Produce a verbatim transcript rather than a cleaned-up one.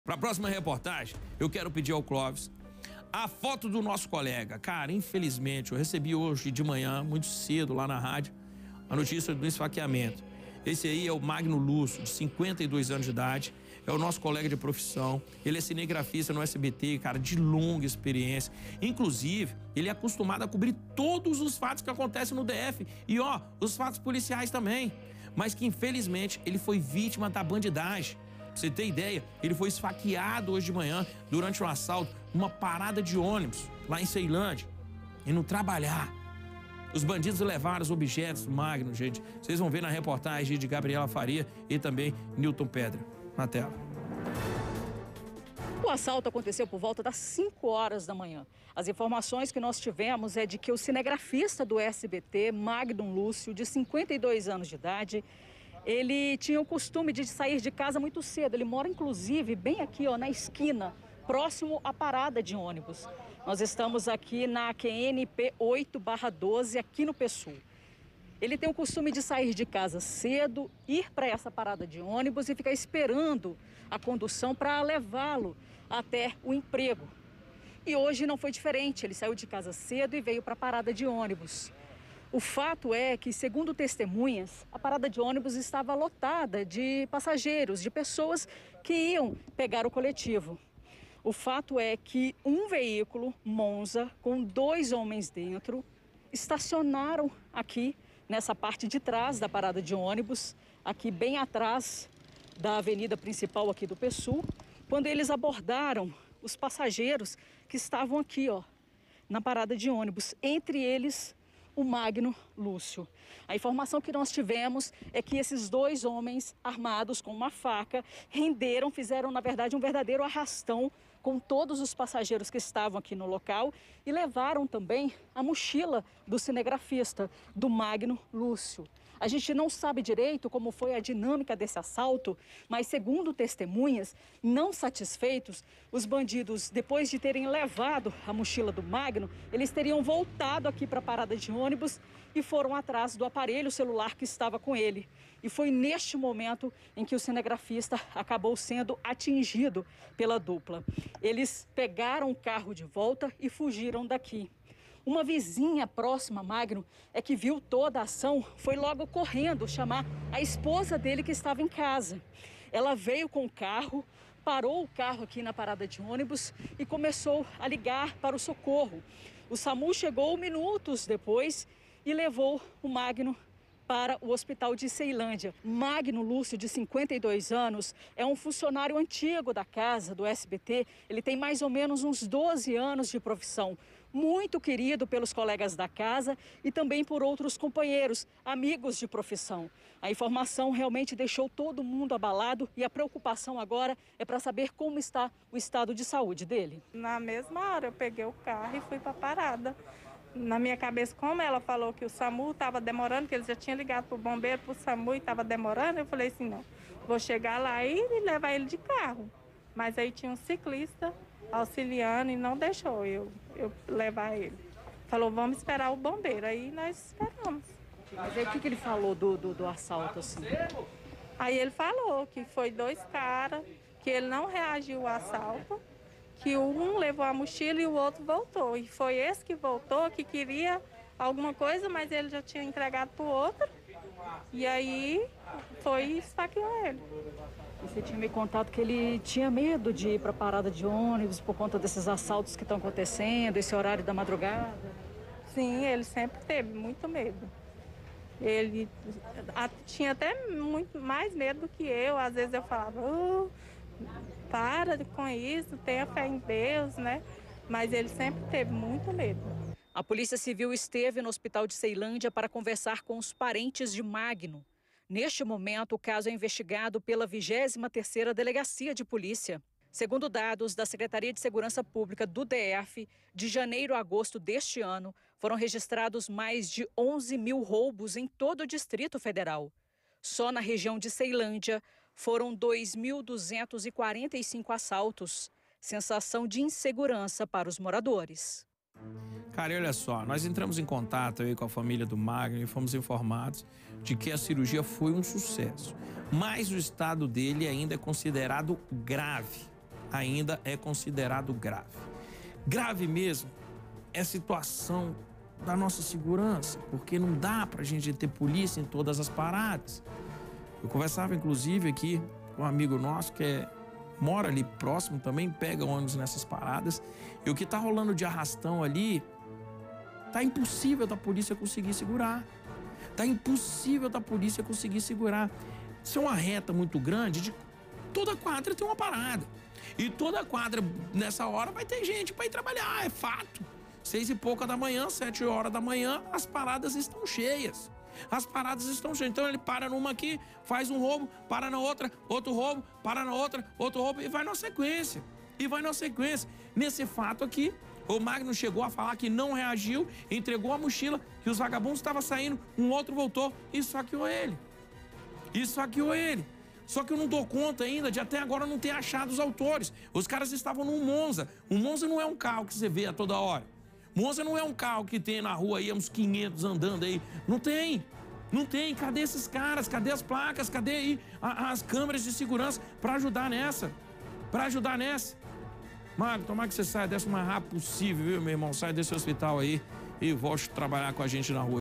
Para a próxima reportagem, eu quero pedir ao Clóvis a foto do nosso colega. Cara, infelizmente, eu recebi hoje de manhã, muito cedo, lá na rádio, a notícia do esfaqueamento. Esse aí é o Magno Lúcio, de cinquenta e dois anos de idade, é o nosso colega de profissão. Ele é cinegrafista no S B T, cara, de longa experiência. Inclusive, ele é acostumado a cobrir todos os fatos que acontecem no D F. E, ó, os fatos policiais também. Mas que, infelizmente, ele foi vítima da bandidagem. Pra você ter ideia, ele foi esfaqueado hoje de manhã durante um assalto, uma parada de ônibus lá em Ceilândia, indo trabalhar. Os bandidos levaram os objetos do Magno, gente. Vocês vão ver na reportagem de Gabriela Faria e também Newton Pedra. Na tela. O assalto aconteceu por volta das cinco horas da manhã. As informações que nós tivemos é de que o cinegrafista do S B T, Magno Lúcio, de cinquenta e dois anos de idade, ele tinha o costume de sair de casa muito cedo. Ele mora, inclusive, bem aqui, ó, na esquina, próximo à parada de ônibus. Nós estamos aqui na Q N P oito barra doze, aqui no Pessul. Ele tem o costume de sair de casa cedo, ir para essa parada de ônibus e ficar esperando a condução para levá-lo até o emprego. E hoje não foi diferente. Ele saiu de casa cedo e veio para a parada de ônibus. O fato é que, segundo testemunhas, a parada de ônibus estava lotada de passageiros, de pessoas que iam pegar o coletivo. O fato é que um veículo Monza com dois homens dentro estacionaram aqui nessa parte de trás da parada de ônibus, aqui bem atrás da avenida principal aqui do Pessul, quando eles abordaram os passageiros que estavam aqui, ó, na parada de ônibus, entre eles o Magno Lúcio. A informação que nós tivemos é que esses dois homens armados com uma faca renderam, fizeram, na verdade, um verdadeiro arrastão com todos os passageiros que estavam aqui no local e levaram também a mochila do cinegrafista, do Magno Lúcio. A gente não sabe direito como foi a dinâmica desse assalto, mas, segundo testemunhas, não satisfeitos, os bandidos, depois de terem levado a mochila do Magno, eles teriam voltado aqui para a parada de ônibus e foram atrás do aparelho celular que estava com ele. E foi neste momento em que o cinegrafista acabou sendo atingido pela dupla. Eles pegaram o carro de volta e fugiram daqui. Uma vizinha próxima a Magno é que viu toda a ação, foi logo correndo chamar a esposa dele que estava em casa. Ela veio com o carro, parou o carro aqui na parada de ônibus e começou a ligar para o socorro. O SAMU chegou minutos depois e levou o Magno para o hospital de Ceilândia. Magno Lúcio, de cinquenta e dois anos, é um funcionário antigo da casa do S B T. Ele tem mais ou menos uns doze anos de profissão. Muito querido pelos colegas da casa e também por outros companheiros, amigos de profissão. A informação realmente deixou todo mundo abalado e a preocupação agora é para saber como está o estado de saúde dele. Na mesma hora eu peguei o carro e fui para a parada. Na minha cabeça, como ela falou que o SAMU estava demorando, que eles já tinham ligado para o bombeiro, para o SAMU e estava demorando, eu falei assim, não, vou chegar lá e levar ele de carro. Mas aí tinha um ciclista auxiliando e não deixou eu, eu levar ele. Falou, vamos esperar o bombeiro. Aí nós esperamos. Mas aí o que, que ele falou do, do, do assalto, assim? Aí ele falou que foi dois caras, que ele não reagiu ao assalto, que um levou a mochila e o outro voltou. E foi esse que voltou, que queria alguma coisa, mas ele já tinha entregado para o outro. E aí foi e esfaqueou ele. E você tinha me contado que ele tinha medo de ir para a parada de ônibus por conta desses assaltos que estão acontecendo, esse horário da madrugada? Sim, ele sempre teve muito medo. Ele a, tinha até muito mais medo do que eu. Às vezes eu falava, oh, para com isso, tenha fé em Deus, né? Mas ele sempre teve muito medo. A Polícia Civil esteve no hospital de Ceilândia para conversar com os parentes de Magno. Neste momento, o caso é investigado pela vigésima terceira Delegacia de Polícia. Segundo dados da Secretaria de Segurança Pública do D F, de janeiro a agosto deste ano, foram registrados mais de onze mil roubos em todo o Distrito Federal. Só na região de Ceilândia, foram dois mil duzentos e quarenta e cinco assaltos. Sensação de insegurança para os moradores. Cara, olha só, nós entramos em contato aí com a família do Magno e fomos informados de que a cirurgia foi um sucesso. Mas o estado dele ainda é considerado grave. ainda é considerado grave. Grave mesmo é a situação da nossa segurança, porque não dá pra gente ter polícia em todas as paradas. Eu conversava, inclusive, aqui com um amigo nosso que é, mora ali próximo também, pega ônibus nessas paradas, e o que tá rolando de arrastão ali, tá impossível da polícia conseguir segurar. Tá impossível da polícia conseguir segurar. Isso é uma reta muito grande, de toda quadra tem uma parada. E toda quadra, nessa hora, vai ter gente para ir trabalhar, é fato. Seis e pouca da manhã, sete horas da manhã, as paradas estão cheias. As paradas estão cheias. Então ele para numa aqui, faz um roubo, para na outra, outro roubo, para na outra, outro roubo, e vai na sequência. E vai na sequência. Nesse fato aqui, o Magno chegou a falar que não reagiu, entregou a mochila, que os vagabundos estavam saindo, um outro voltou e saqueou ele. E saqueou ele. Só que eu não dou conta ainda de até agora não ter achado os autores. Os caras estavam num Monza. O Monza não é um carro que você vê a toda hora. Monza não é um carro que tem na rua aí uns quinhentos andando aí. Não tem. Não tem. Cadê esses caras? Cadê as placas? Cadê aí as câmeras de segurança para ajudar nessa? Para ajudar nessa? Magno, tomara que você saia dessa o mais rápido possível, viu, meu irmão? Sai desse hospital aí e volte a trabalhar com a gente na rua.